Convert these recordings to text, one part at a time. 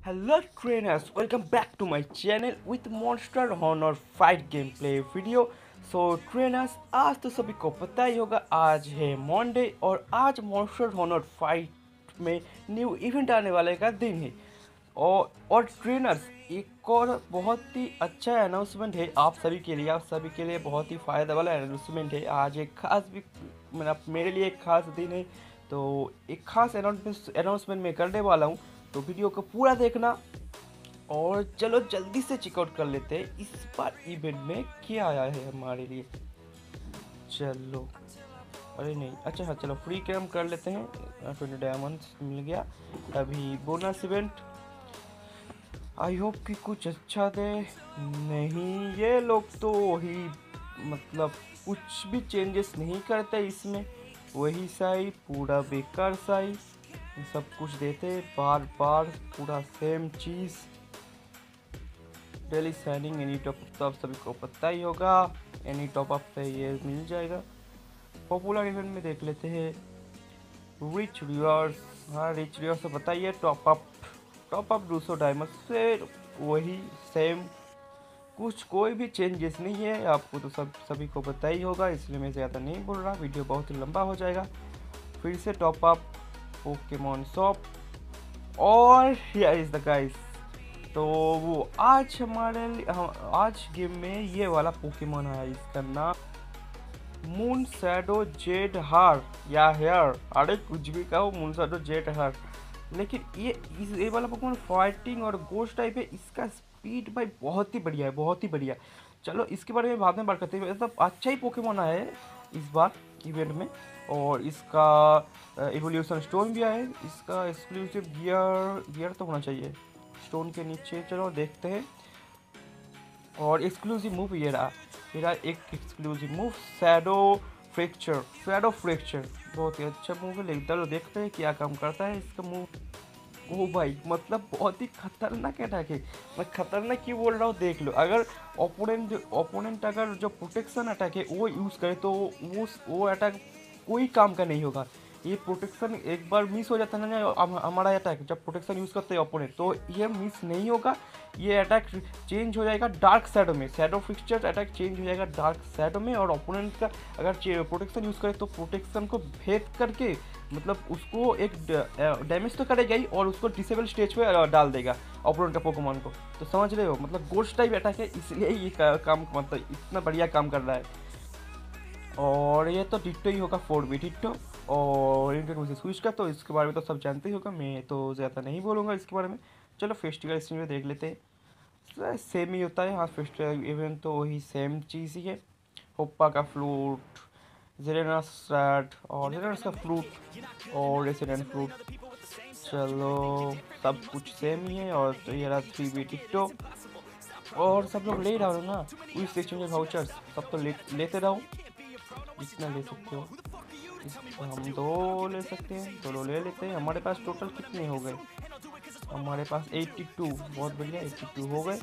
Hello trainers, welcome back to my channel with Monster Hunter Fight gameplay video। So trainers, आज तो सभी को पता ही होगा, आज है मंडे और आज मॉन्स्टर हॉनर फाइट में न्यू इवेंट आने वाले का दिन है। और ट्रेनर्स, एक और बहुत ही अच्छा अनाउंसमेंट है आप सभी के लिए, बहुत ही फ़ायदा वाला अनाउंसमेंट है। आज एक खास भी मेरे लिए एक खास दिन है, तो एक खास अनाउंसमेंट मैं करने वाला हूँ, तो वीडियो को पूरा देखना। और चलो जल्दी से चेकआउट कर लेते हैं इस बार इवेंट में क्या आया है हमारे लिए। चलो, अरे नहीं, अच्छा हाँ, चलो फ्री कैम कर लेते हैं। 20 डायमंड्स मिल गया। अभी बोनस इवेंट, आई होप कि कुछ अच्छा दे। नहीं, ये लोग तो वही मतलब कुछ भी चेंजेस नहीं करते इसमें, वही साई, पूरा बेकार साई सब कुछ देते बार बार, पूरा सेम चीज़। Daily signing, any top up तो आप सभी को पता ही होगा, एनी टॉप अप पे ये मिल जाएगा। पॉपुलर इवेंट में देख लेते हैं रिच रिवार्ड्स। हाँ, रिच रिवार्ड्स तो बताइए, टॉप अप 200 डायमंड से वही सेम, कुछ कोई भी चेंजेस नहीं है। आपको तो सभी को पता ही होगा, इसलिए मैं ज़्यादा नहीं बोल रहा, वीडियो बहुत ही लंबा हो जाएगा। फिर से टॉप अप पोकेमॉन शॉप, और हियर इज द गाइस। तो वो आज हमारे आज गेम में ये वाला पोकेमॉन है, इसका नाम मून शैडो जेड हार या हेयर, अरे कुछ भी कहो, मून शैडो जेड हार। लेकिन ये वाला पोकेमॉन फाइटिंग और गोस्ट टाइप है, इसका स्पीड भाई बहुत ही बढ़िया है, बहुत ही बढ़िया। चलो इसके बारे में बाद में बात करते हैं। मतलब अच्छा ही पोकेमॉन आया है इस बार इवेंट में, और इसका इवोल्यूशन स्टोन भी आया है। इसका एक्सक्लूसिव गियर तो होना चाहिए स्टोन के नीचे, चलो देखते हैं। और एक्सक्लूसिव मूव ये रहा एक एक्सक्लूसिव मूव, शैडो फ्रैक्चर, बहुत ही अच्छा मूव है। लेकिन देखते हैं क्या काम करता है इसका मूव। ओ भाई, मतलब बहुत ही खतरनाक अटैक है। मैं खतरनाक क्यों बोल रहा हूँ, देख लो। अगर ओपोनेंट अगर जो प्रोटेक्शन अटैक है वो यूज़ करे तो वो अटैक कोई काम का नहीं होगा। ये प्रोटेक्शन एक बार मिस हो जाता है ना, हमारा अटैक जब प्रोटेक्शन यूज़ करते हैं ओपोनेंट, तो ये मिस नहीं होगा। ये अटैक चेंज हो जाएगा डार्क शैडो में, शैडो फिक्सचर अटैक चेंज हो जाएगा डार्क शैडो में। और ओपोनेंट का अगर प्रोटेक्शन यूज़ करे तो प्रोटेक्शन को भेद करके, मतलब उसको एक डैमेज तो करेगा ही, और उसको डिसेबल स्टेज पे डाल देगा ओपोनेंट का पोकेमॉन को। तो समझ रहे हो, मतलब गोस्ट टाइप अटैक है, इसलिए ये काम मतलब इतना बढ़िया काम कर रहा है। और ये तो डिट्टो ही होगा, 4 भी डिट्टो। और इंडियन मुझे स्विच का, तो इसके बारे में तो सब जानते ही होगा, मैं तो ज़्यादा नहीं बोलूँगा इसके बारे में। चलो फेस्टिवल स्ट्रीम में देख लेते हैं। सेम ही होता है, हाँ, फेस्टिवल इवेंट तो वही सेम चीज़ ही है। होप्पा का फ्रूट, जेरेनस रैट और जेरेनस का फ्रूट और रेसिडेंट फ्रूट, चलो सब कुछ सेम ही है। और तो ये रहा 3 भी डिट्टो। और सब लोग ले रहा हो ना, उस एक्सचेंज वाउचर्स सब तो लेते रहो जितना ले सकते हो। हम 2 ले सकते हैं, 2 ले लेते हैं। हमारे पास टोटल कितने हो गए, हमारे पास 82, बहुत बढ़िया, 82 हो गए।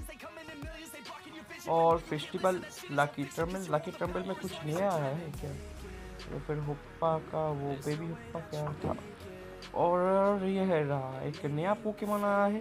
और फेस्टिवल लकी ट्रम्बल में कुछ नया आया है क्या? तो फिर हुप्पा का वो बेबी हुप्पा क्या था। और ये है रहा एक नया पोकेमॉन आया है,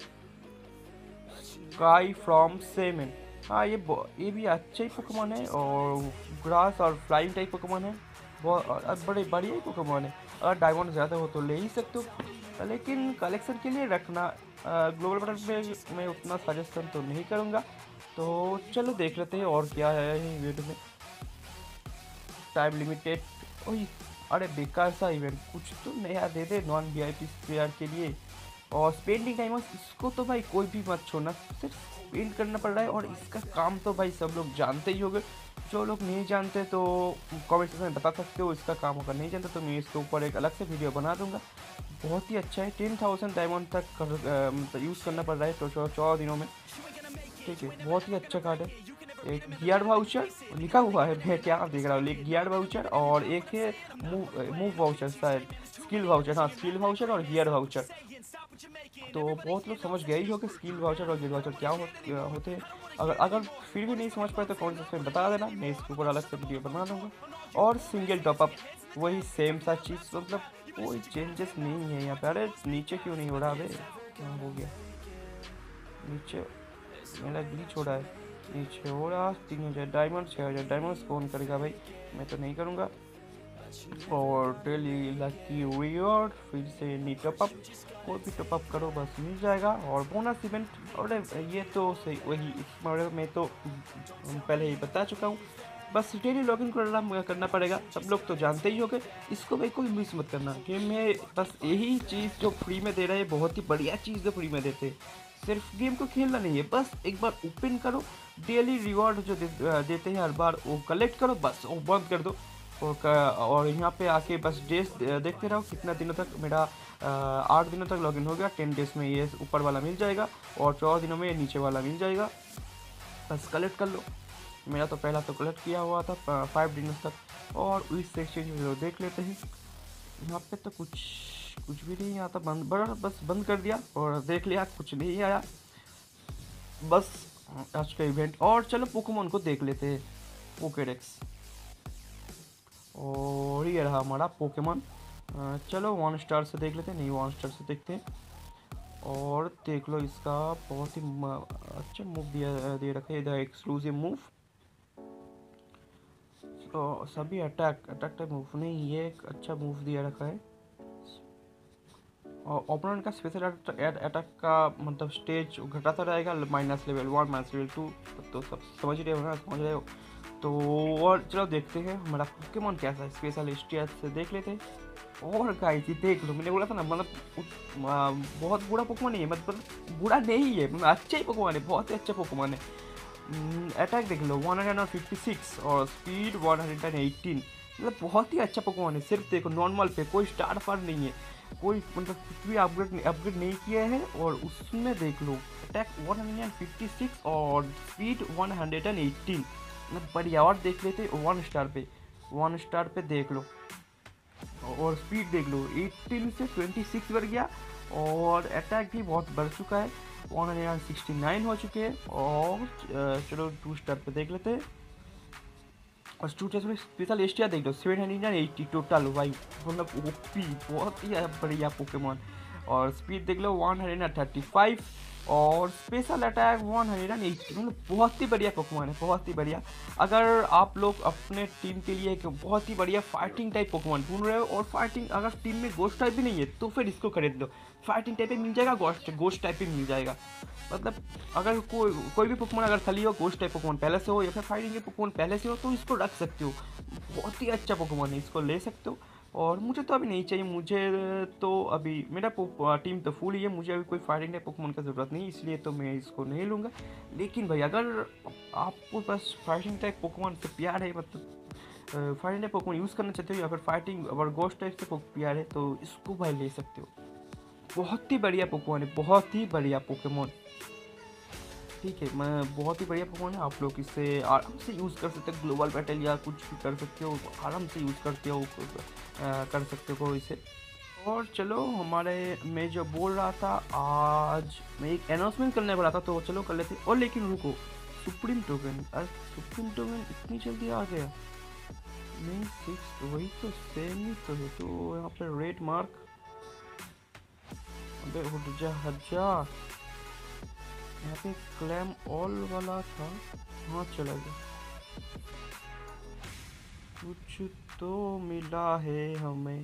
स्काई फ्रॉम सेमेन। हाँ, ये भी अच्छा ही पोकेमॉन है, और ग्रास और फ्लाइंग टाइप पोकेमॉन है, बहुत बड़े बढ़िया ही पोकेमॉन है। अगर डायमंड ज़्यादा हो तो ले ही सकते हो, लेकिन कलेक्शन के लिए रखना। ग्लोबल बटन पे मैं उतना सजेशन तो नहीं करूँगा। तो चलो देख लेते हैं और क्या है वीडियो में। टाइम लिमिटेड, ओह अरे बेकार सा इवेंट, कुछ तो नया दे दे नॉन VIP प्लेयर के लिए। और स्पेंडिंग टाइम, इसको तो भाई कोई भी मत छोड़ना, सिर्फ स्पेंड करना पड़ रहा है। और इसका काम तो भाई सब लोग जानते ही होंगे, जो लोग नहीं जानते तो कमेंट सेक्शन में बता सकते हो इसका काम। अगर नहीं जानते तो मैं इसके ऊपर एक अलग से वीडियो बना दूंगा। बहुत ही अच्छा है, 10,000 डायमंड तक मतलब यूज़ करना पड़ रहा है तो 14 दिनों में, ठीक है। बहुत ही अच्छा कार्ड है। एक गियर वाउचर लिखा हुआ है, मैं क्या देख रहा हूँ, एक गियर वाउचर और एक है मूव वाउचर, शायद स्किल वाउचर। हाँ, स्किल वाउचर और गियर वाउचर। तो बहुत लोग समझ गए ही हो कि स्किल वाउचर और गियर वाउचर क्या होते हैं। अगर फिर भी नहीं समझ पाए तो कमेंट सेक्शन में बता देना, मैं इसके ऊपर अलग से वीडियो बना दूँगा। और सिंगल टॉपअप, वही सेम सा चीज़, मतलब कोई चेंजेस नहीं है यहाँ पे। अरे नीचे क्यों नहीं हो रहा, अबे क्या हो गया। नीचे मेरा ग्लिच हो रहा है, नीचे हो रहा 3000 डायमंड, 6000 डायमंड कौन करेगा भाई, मैं तो नहीं करूँगा। और डेली लकी रिवॉर्ड, फिर से नी टॉपअप, कोई भी टॉपअप करो बस मिल जाएगा। और बोनस इवेंट, और ये तो सही वही इस बारे में तो पहले ही बता चुका हूँ। बस डेली लॉगिन करना पड़ेगा, सब लोग तो जानते ही होंगे। इसको भाई कोई मिस मत करना, गेम में बस यही चीज़ जो फ्री में दे रहे हैं, बहुत ही बढ़िया चीज़ जो फ्री में देते हैं। सिर्फ गेम को खेलना नहीं है, बस एक बार ओपन करो, डेली रिवॉर्ड जो देते हैं हर बार वो कलेक्ट करो, बस वो बंद कर दो। और यहाँ पे आके बस डेज देखते रहो कितना दिनों तक। मेरा 8 दिनों तक लॉगिन हो गया, 10 डेज में ये ऊपर वाला मिल जाएगा और 14 दिनों में ये नीचे वाला मिल जाएगा, बस कलेक्ट कर लो। मेरा तो पहला तो कलेक्ट किया हुआ था 5 दिनों तक। और इस एक्सचेंज देख लेते हैं, यहाँ पे तो कुछ भी नहीं आता, बस बंद कर दिया और देख लिया कुछ नहीं आया, बस आज का इवेंट। और चलो पोकेमॉन को देख लेते हैं, पोकेडेक्स, और ये रहा हमारा पोकेमॉन। चलो 1 स्टार से देख लेते हैं, नहीं 1 स्टार से देखते हैं। और देख लो इसका बहुत ही अच्छा मूव दे रखा है, इधर एक्सक्लूसिव मूव। तो सभी अटैक टाइप मूव नहीं, ये एक अच्छा मूव दिया रखा है। और ओपोनेंट का स्पेशल अटैक का मतलब स्टेज घटाता रहेगा, माइनस लेवल 1 माइनस लेवल 2, तो सब समझ रहे हो ना, समझ रहे हो तो। और चलो देखते हैं हमारा पोकेमॉन कैसा है, स्पेशल स्टेज से देख लेते हैं। और गाइस ये देख लो, मैंने बोला था ना, मतलब बहुत बुरा पोकेमॉन नहीं है, मतलब बुरा नहीं है, मतलब अच्छा ही पोकेमॉन है, बहुत ही अच्छा पोकेमॉन है। अटैक देख लो 156 और स्पीड 118, मतलब बहुत ही अच्छा पोकेमॉन है। सिर्फ देखो नॉर्मल पे कोई स्टार फार नहीं है, कोई मतलब कुछ भी अपग्रेड नहीं किया है। और उसमें देख लो अटैक 156 और स्पीड 118, मतलब बढ़िया। और देख लेते 1 स्टार पे देख लो, और स्पीड देख लो 18 से 26 बढ़ गया, और अटैक भी बहुत बढ़ चुका है, 169 हो चुके हैं। और चलो 2 स्टार पे देख लेते हैं, और स्पेशल एस्टिया देख लो 780 टोटल भाई, मतलब ओपी, बहुत ही बढ़िया पोकेमॉन। और स्पीड देख लो 135 और स्पेशल अटैक 180, मतलब बहुत ही बढ़िया पोकेमॉन है, बहुत ही बढ़िया। अगर आप लोग अपने टीम के लिए एक बहुत ही बढ़िया फाइटिंग टाइप पोकेमॉन ढूंढ रहे हो, और फाइटिंग अगर टीम में गोस्ट टाइप भी नहीं है तो फिर इसको खरीद लो, फाइटिंग टाइप भी मिल जाएगा, गोस्ट टाइप भी मिल जाएगा। मतलब अगर कोई भी पोकेमॉन अगर खाली हो, गोस्ट टाइप पोकेमॉन पहले से हो या फिर फाइटिंग के पोकेमॉन पहले से हो, तो इसको रख सकते हो, बहुत ही अच्छा पोकेमॉन है, इसको ले सकते हो। और मुझे तो अभी नहीं चाहिए, मुझे तो अभी मेरा टीम तो फुल ही है, मुझे अभी कोई फाइटिंग टाइप पोकेमॉन का ज़रूरत नहीं, इसलिए तो मैं इसको नहीं लूँगा। लेकिन भाई अगर आपको बस फाइटिंग टाइप पोकेमॉन से प्यार है, मतलब फाइटिंग टाइप पोकेमॉन यूज़ करना चाहते हो, या फिर फाइटिंग और गोस्ट टाइप से प्यार है, तो इसको भाई ले सकते हो, बहुत ही बढ़िया पोकेमॉन है, बहुत ही बढ़िया पोकेमॉन। ठीक है, मैं बहुत ही बढ़िया पोकेमॉन है, आप लोग इसे आराम से यूज़ कर सकते हो, ग्लोबल बैटल या कुछ भी कर सकते हो, आराम से यूज़ कर सकते हो इसे। और चलो हमारे मैं जो बोल रहा था, आज मैं एक अनाउंसमेंट करने वाला था, तो चलो कर लेते। और लेकिन रुको, सुप्रीम टोकन, अरे सुप्रीम टोकन इतनी जल्दी आ गया, नहीं 6 वही तो सेम ही तो है, तो यहाँ पे रेड मार्क, अबे हजार यहाँ पे क्लेम ऑल वाला था, हाँ चला गया, कुछ तो मिला है हमें,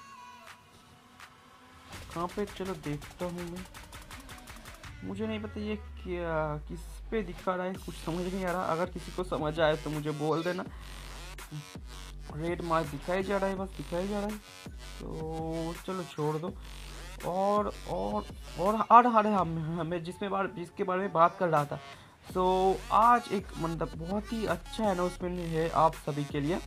कहाँ पे, चलो देखता हूँ मैं, मुझे नहीं पता ये क्या किस पे दिखा रहा है, कुछ समझ नहीं आ रहा। अगर किसी को समझ आए तो मुझे बोल देना। रेड मार्क दिखाई जा रहा है, बस दिखाई जा रहा है, तो चलो छोड़ दो। और आ रहा हमें जिसके बारे में बात कर रहा था, तो आज एक मतलब बहुत ही अच्छा अनाउंसमेंट है आप सभी के लिए,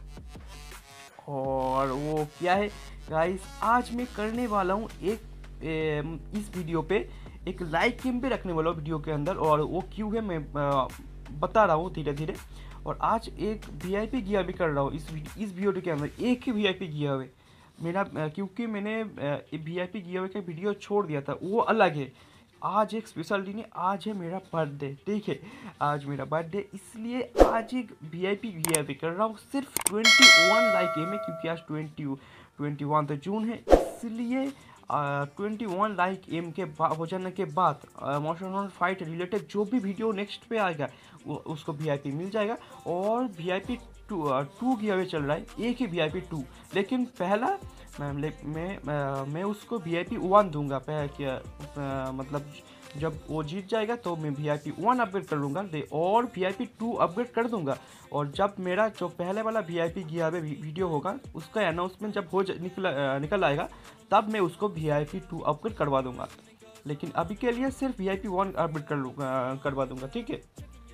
और वो क्या है गाइस, आज मैं करने वाला हूँ एक इस वीडियो पे एक लाइव गेम पे रखने वाला हूँ वीडियो के अंदर, और वो क्यों है मैं बता रहा हूँ धीरे धीरे। और आज एक वीआईपी गिया भी कर रहा हूँ इस वीडियो के अंदर, एक ही वीआईपी गिया हुए मेरा, क्योंकि मैंने वीआईपी गिया हुए का वीडियो छोड़ दिया था, वो अलग है। आज एक स्पेशल दिन है, आज है मेरा बर्थडे, ठीक है, आज मेरा बर्थडे, इसलिए आज एक वीआईपी कर रहा हूँ, सिर्फ 21 लाइक है में, क्योंकि आज 21 तो जून है, इसलिए 21 लाइक एम के हो जाने के बाद मोशन फाइट रिलेटेड जो भी वीडियो नेक्स्ट पे आएगा उसको VIP मिल जाएगा। और VIP 2 गिव अवे चल रहा है, एक ही VIP 2, लेकिन पहला मैं उसको VIP 1 दूंगा। मतलब जब वो जीत जाएगा तो मैं VIP 1 अपग्रेड कर लूँगा और VIP 2 अपग्रेड कर दूंगा। और जब मेरा जो पहले वाला VIP गिव अवे वीडियो होगा उसका अनाउंसमेंट जब निकल आएगा तब मैं उसको VIP 2 अपग्रेड करवा दूंगा। लेकिन अभी के लिए सिर्फ VIP 1 अपग्रेड करवा दूंगा, ठीक है।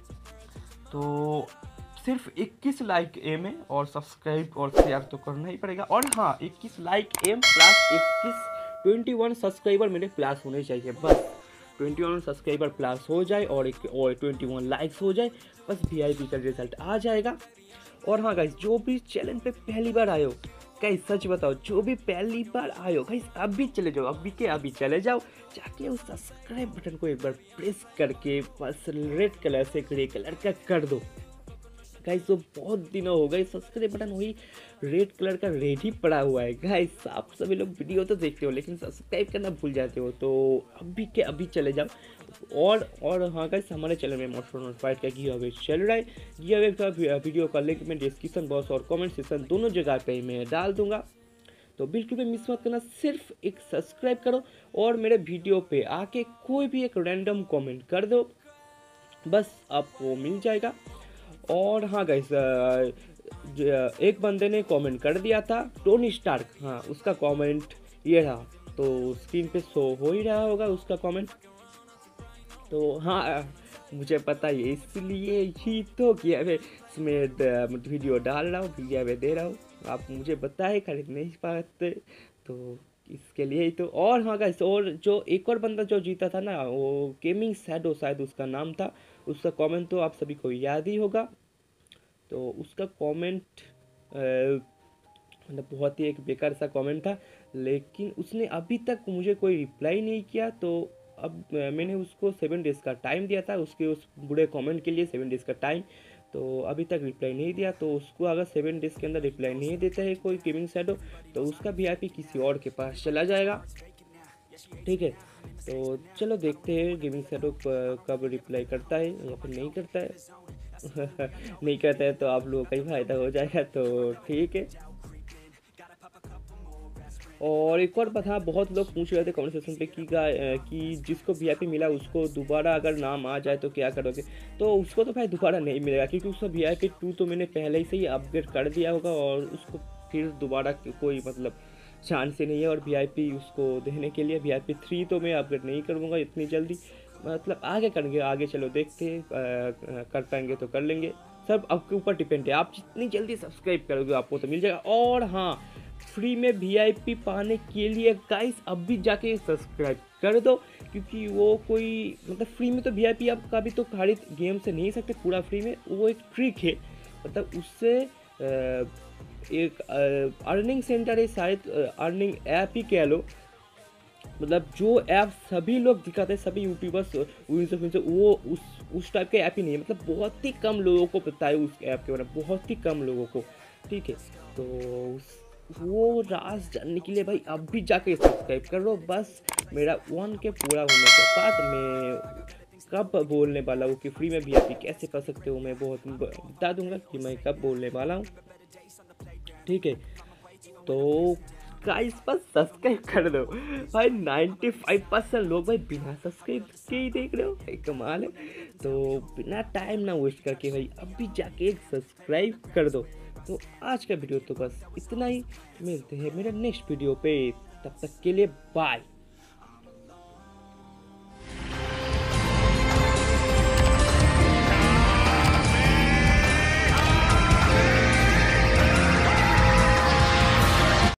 तो सिर्फ 21 लाइक एम है और सब्सक्राइब और शेयर तो करना ही पड़ेगा। और हाँ, 21 लाइक एम प्लस 21 सब्सक्राइबर मेरे प्लस होने चाहिए, बस 21 सब्सक्राइबर प्लस हो जाए और 21 लाइक्स हो जाए, बस VIP का रिजल्ट आ जाएगा। और हाँ गाइस, जो भी चैनल पे पहली बार आए हो गाइस, सच बताओ, जो भी पहली बार आए हो गाइस, अभी चले जाओ, अभी चले जाओ, जाके उस सब्सक्राइब बटन को एक बार प्रेस करके बस रेड कलर से ग्रे कलर का कर दो गाइस। तो बहुत दिनों हो गए सब्सक्राइब बटन वही रेड कलर का रेडी पड़ा हुआ है गाइस। आप सभी लोग वीडियो तो देखते हो लेकिन सब्सक्राइब करना भूल जाते हो, तो अभी के अभी चले जाओ। और हाँ गाइस, हमारे चैनल में मोशन फाइट का गिव अवे चल रहा है। गिव अवे का वीडियो का लिंक मैं डिस्क्रिप्शन बॉक्स और कमेंट सेक्शन दोनों जगह पे मैं डाल दूंगा, तो बिल्कुल भी मिस मत करना। सिर्फ एक सब्सक्राइब करो और मेरे वीडियो पे आके कोई भी एक रैंडम कमेंट कर दो, बस आपको मिल जाएगा। और हाँ गाइस, एक बंदे ने कमेंट कर दिया था, टोनी स्टार्क, हाँ उसका कमेंट ये रहा, तो स्क्रीन पे शो हो ही रहा होगा उसका कमेंट। तो हाँ, मुझे पता है, इसलिए ही तो किया मैं इसमें वीडियो डाल रहा हूँ, गिव अवे दे रहा हूँ। आप मुझे बताए खरीद नहीं पाते, तो इसके लिए ही तो। और हाँ गाइस, और जो एक और बंदा जो जीता था ना, वो गेमिंग शैडो शायद उसका नाम था, उसका कमेंट तो आप सभी को याद ही होगा। तो उसका कमेंट मतलब बहुत ही एक बेकार सा कमेंट था, लेकिन उसने अभी तक मुझे कोई रिप्लाई नहीं किया। तो अब मैंने उसको 7 डेज़ का टाइम दिया था, उसके उस बुरे कमेंट के लिए 7 डेज़ का टाइम, तो अभी तक रिप्लाई नहीं दिया। तो उसको अगर 7 डेज़ के अंदर रिप्लाई नहीं देता है कोई गेमिंग शैडो, तो उसका VIP किसी और के पास चला जाएगा, ठीक है। तो चलो देखते हैं गेमिंग शैडो कब रिप्लाई करता है या फिर नहीं करता है। नहीं करता है तो आप लोगों का ही फायदा हो जाएगा, तो ठीक है। और एक और बात, हाँ, बहुत लोग पूछ रहे थे कमेंट सेक्शन पे कि जिसको VIP मिला उसको दोबारा अगर नाम आ जाए तो क्या करोगे। तो उसको तो भाई दोबारा नहीं मिलेगा, क्योंकि उसका VIP 2 तो मैंने पहले से ही अपग्रेड कर दिया होगा, और उसको फिर दोबारा कोई मतलब चांस ही नहीं है। और VIP उसको देने के लिए VIP 3 तो मैं अपग्रेड नहीं करूँगा इतनी जल्दी, मतलब आगे करेंगे, आगे चलो देखते हैं, कर पाएंगे तो कर लेंगे, सब आपके ऊपर डिपेंड है। आप जितनी जल्दी सब्सक्राइब करोगे आपको तो मिल जाएगा। और हाँ, फ्री में VIP पाने के लिए गाइस अभी जाके सब्सक्राइब कर दो, क्योंकि वो कोई मतलब फ्री में तो VIP आप कभी तो खरीद गेम से नहीं सकते पूरा फ्री में, वो एक ट्रिक है, मतलब उससे एक अर्निंग सेंटर है शायद, अर्निंग ऐप ही कह लो, मतलब जो ऐप सभी लोग दिखाते हैं, सभी यूट्यूबर्स वो उस टाइप के ऐप ही नहीं है, मतलब बहुत ही कम लोगों को पता है उस ऐप के बारे में, बहुत ही कम लोगों को, ठीक है। तो वो राज जानने के लिए भाई अब भी जाके सब्सक्राइब कर लो। बस मेरा 1 के पूरा होने के बाद मैं कब बोलने वाला हूँ कि फ्री में VIP कैसे कर सकते हो, मैं बहुत बता दूंगा कि मैं कब बोलने वाला हूँ, ठीक है। तो गाइस बस सब्सक्राइब कर दो भाई। 95% लोग भाई बिना सब्सक्राइब के ही देख रहे हो, एक कमाल है। तो बिना टाइम ना वेस्ट करके भाई अभी जाके सब्सक्राइब कर दो। तो आज का वीडियो तो बस इतना ही, मिलते हैं मेरे नेक्स्ट वीडियो पे, तब तक के लिए बाय।